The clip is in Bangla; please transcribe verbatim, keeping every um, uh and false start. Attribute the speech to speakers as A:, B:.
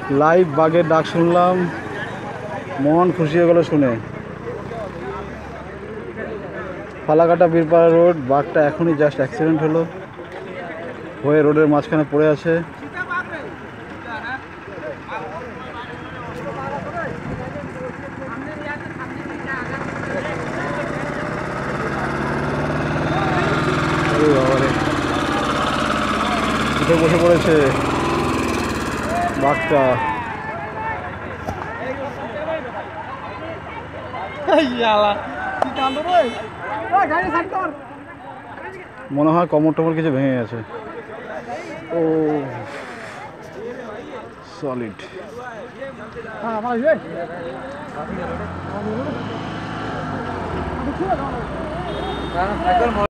A: লাইভ বাঘের ডাক শুনলাম, মন খুশি হয়ে গেল শুনে। ফালাকাটা বীরপাড়া রোড, বাঘটা এখনই জাস্ট অ্যাক্সিডেন্ট হলো, হয়ে রোডের মাঝখানে পড়ে আছে। উঠে বসে পড়েছে বাঘটা। মনে হয় কমর টমর কিছু ভেঙে গেছে। ও সলিড।